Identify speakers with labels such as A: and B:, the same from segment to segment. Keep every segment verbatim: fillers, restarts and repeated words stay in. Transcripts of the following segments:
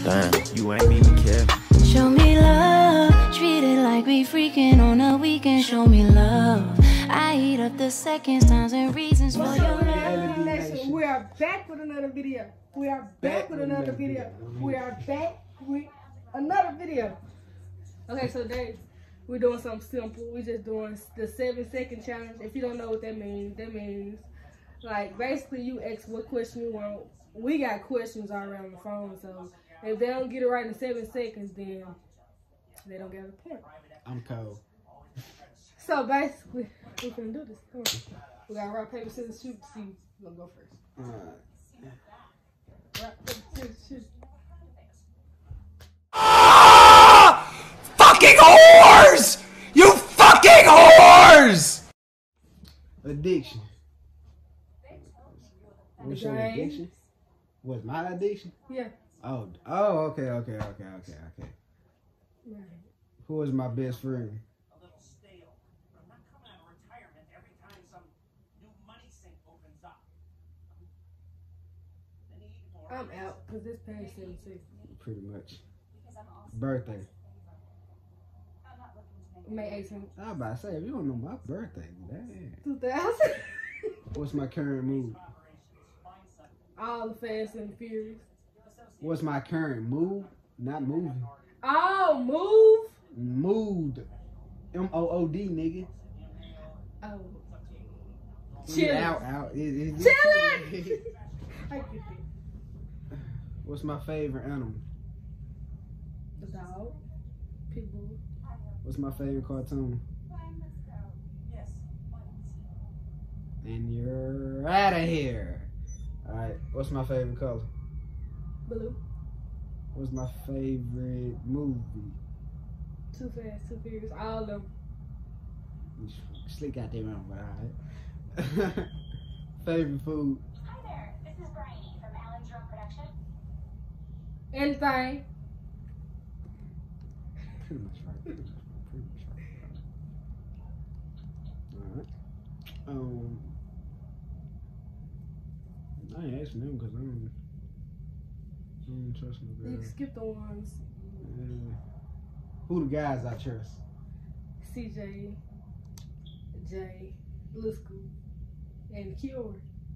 A: Damn, you ain't even care.
B: Show me love, treat it like we freaking on a weekend. Show me love, I eat up the seconds, times, and reasons for your love.
C: We are back with another video. We are back with another video. We are back with another video. Okay, so today we're doing something simple. We're just doing the seven second challenge. If you don't know what that means, that means like basically you ask what question you want. We got questions all around the phone, so if they don't get it right in seven seconds, then they don't get a point.
D: I'm cold.
C: So basically, we're gonna do this. Come on. We got rock, paper, scissors, shoot to see who's gonna go first.
D: Alright.
C: Rock, paper, scissors, shoot.
A: Ah! Fucking whores! You fucking whores!
D: Addiction. What's your
C: James.
D: addiction? What's my addiction?
C: Yeah.
D: Oh, oh, okay, okay, okay, okay, okay.
C: Right.
D: Who is my best friend?
C: I'm out because this past seven six.
D: Pretty much. Birthday.
C: May eighteenth.
D: I was about to say, if you don't know my birthday, damn.
C: two thousand.
D: What's my current mood?
C: All the Fast and the Furious.
D: What's my current mood? Not moving.
C: Oh, move.
D: Mood. M O O D, nigga.
C: Oh.
D: We
C: Chillin'.
D: Out, out. It, it,
C: Chillin'. I get it.
D: What's my favorite animal?
C: The dog. Pitbull.
D: What's my favorite cartoon? And you're out of here. Alright, what's my favorite color?
C: Blue.
D: What's my favorite movie?
C: Too Fast, Too Furious. All of them.
D: Slick out there, man, but alright. Favorite food?
E: Hi there, this is Bryony from Alan Drum Production.
C: Anything.
D: Pretty much right. Pretty much, pretty much right. Alright. Um, I ain't asking them because I don't, I don't trust no
C: You
D: girl.
C: can skip the ones.
D: Yeah. Who the guys I trust?
C: C J, Jay, Lisco, and Kiora.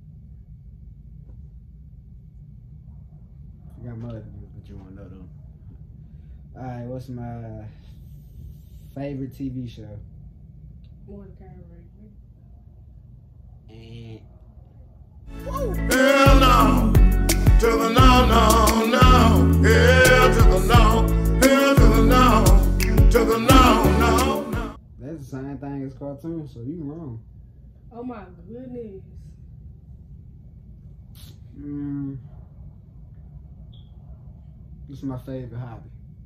D: I got mother names, but you want to know them. Alright, what's my favorite T V show?
C: Mordecai right?
D: And
A: Hell no! To the no, no, no! Hell to the no! Hell to the no! To the no, no, no!
D: that's the same thing as cartoon, so you wrong.
C: Oh my goodness.
D: Mm. What's my favorite hobby?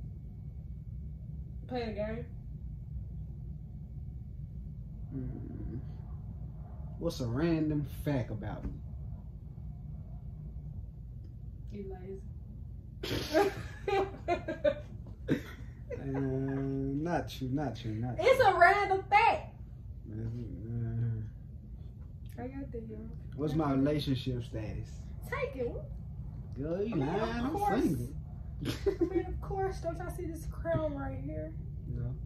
C: Play a game.
D: Mm. What's a random fact about me?
C: You lazy.
D: Uh, not true, not true, not true.
C: It's a random fact.
D: Uh,
C: I got that, y'all.
D: what's my relationship status?
C: Take it.
D: Girl, you
C: I mean,
D: lying,
C: of
D: I'm
C: course.
D: single.
C: I mean, of course. Don't y'all see this crown right here?
D: No.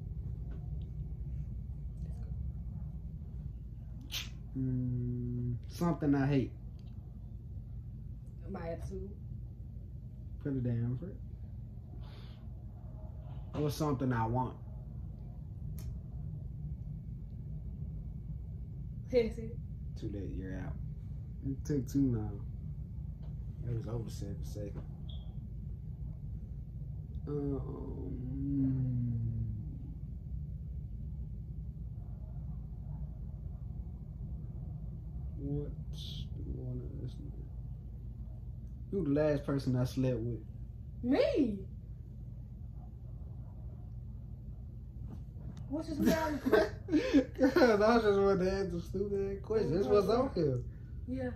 D: Mm, something I hate.
C: My attitude.
D: Put it down for it. What's something I want?
C: Headset.
D: Too late, you're out. It took too long. It was over seven seconds. Um, what do you want to listen to? Who the last person I slept with?
C: Me. What's this about?
D: Cause I was just wanted to ask a stupid question. This was on here.
C: Yeah.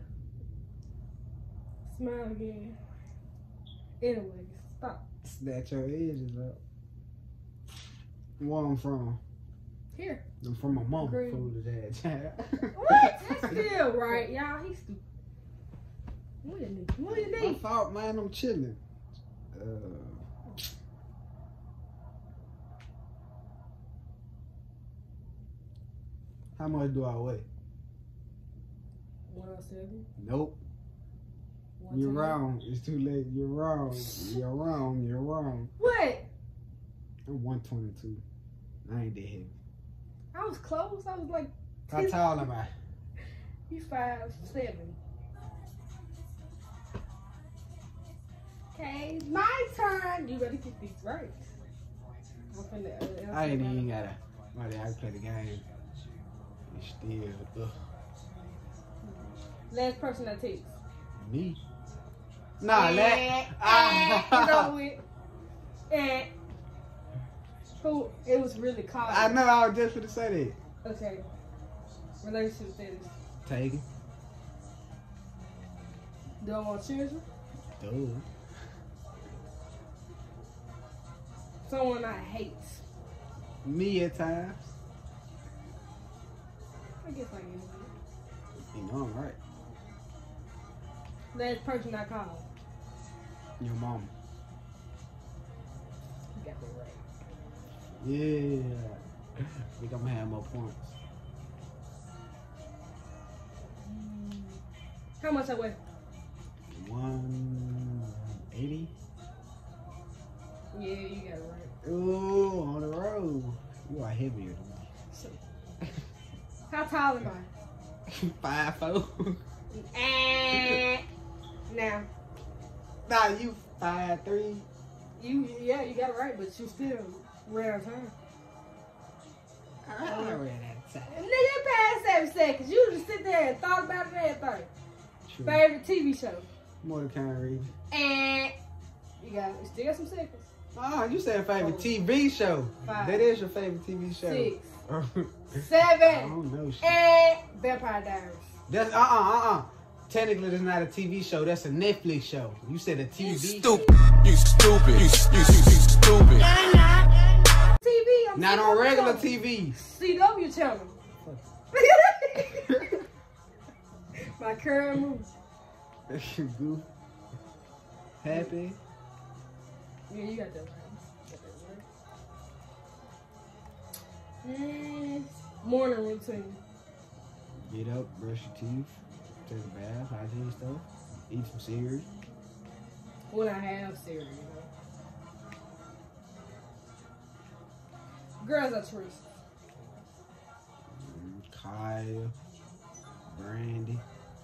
C: Smile again. Anyways, stop.
D: Snatch your edges up. Where I'm from?
C: Here.
D: I'm from my mama.
C: Green.
D: Fool of that child.
C: What? That's still right, y'all. He's stupid. What you need? What you
D: My
C: need?
D: fault, man. I'm chilling. Uh, How much do I weigh?
C: one oh seven.
D: Nope. You're wrong. It's too late. You're wrong. You're wrong. You're wrong.
C: What?
D: I'm one twenty-two. I ain't that heavy.
C: I was close. I was like.
D: How tall am I?
C: You five seven. Okay, my turn. You better get these right. I'm finna, uh,
D: I ain't even gotta. I gotta play the game. It's still. Ugh.
C: Last person that takes.
D: Me? Nah,
C: eh,
D: that.
C: Eh,
D: Ah.
C: it's over with. Eh. Who? It was really cold.
D: I know. I was just gonna say that.
C: Okay. Relationship status.
D: Take it.
C: Do I want children?
D: Dude.
C: Someone I hate.
D: Me at times.
C: I guess I am.
D: You know I'm right.
C: Last person I called.
D: Your mama.
C: You got that right.
D: Yeah. I think I'm gonna have more points.
C: How much I weigh?
D: one eighty.
C: Yeah, you got it right.
D: Ooh, on the road. You are heavier than me.
C: How tall am I?
D: Five four.
C: Eh. Now,
D: Nah, you five three.
C: you yeah, you got it right, but you still ran out of time.
D: I ran out of time.
C: Nigga, it passed seven seconds. You just sit there and thought about it and everything.
D: True.
C: Favorite T V show?
D: Mordecai Reed.
C: And you got you still got some seconds.
D: Oh, you said favorite T V show.
C: Five.
D: That is your favorite T V show.
C: Six.
D: I
C: Seven.
D: don't know shit.
C: And Vampire Diaries.
D: That's uh uh uh uh. Technically, that's not a T V show. That's a Netflix show. You said a T V.
A: You stupid. You stupid. You, you, you stupid.
C: T V. I'm
D: Not
C: C W
D: on regular
C: channel.
D: T V.
C: C W channel. My current movie.
D: Goof. Happy.
C: Yeah, you got that right. You got that right. Mm, morning routine.
D: Get up, brush your teeth, take a bath, hygiene stuff, eat some cereal.
C: When I have cereal, you know. Girls are Teresa.
D: Mm, Kyle, Brandy.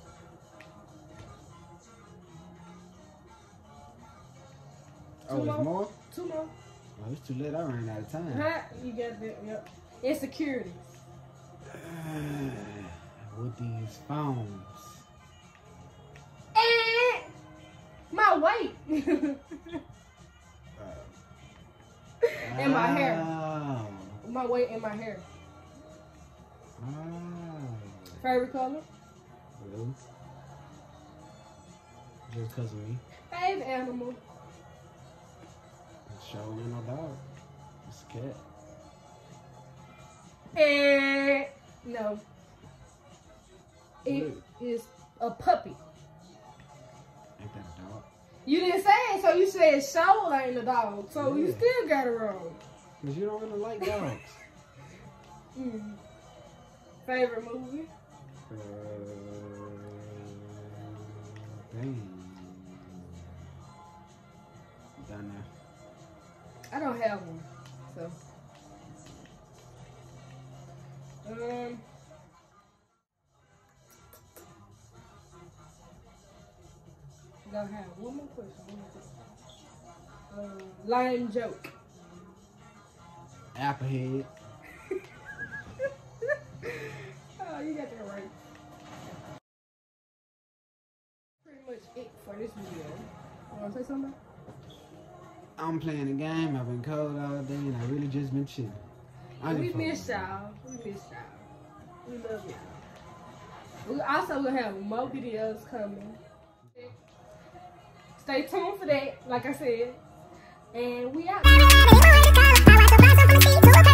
D: Oh,
C: Two
D: there's
C: more?
D: more?
C: Two more.
D: Oh, it's too late. I ran out of time.
C: Huh? You got that. Yep. Insecurities.
D: With these phones.
C: And my weight. And my hair.
D: Oh.
C: My weight and my hair.
D: Oh.
C: Favorite color?
D: Blue. Just because of me.
C: Favorite animal?
D: Showing no dog. It's a cat.
C: And no. It
D: What?
C: is a puppy.
D: Ain't that a dog?
C: You didn't say it, so you said show ain't a dog. So you
D: Yeah.
C: still got it wrong.
D: Because you don't really like dogs.
C: Mm. Favorite movie?
D: uh, dang. Done now.
C: I don't have one. So. Um. I gotta have one more question. One more question. Um, lame joke.
D: Applehead.
C: Oh, you got that right. Pretty much it for this video. You wanna say something?
D: I'm playing the game. I've been cold all day and I really just been chilling. I
C: We
D: ain't
C: miss
D: fucking-
C: y'all. We miss y'all. We love y'all. We also will have more videos coming. Stay tuned for that, like I said. And we out.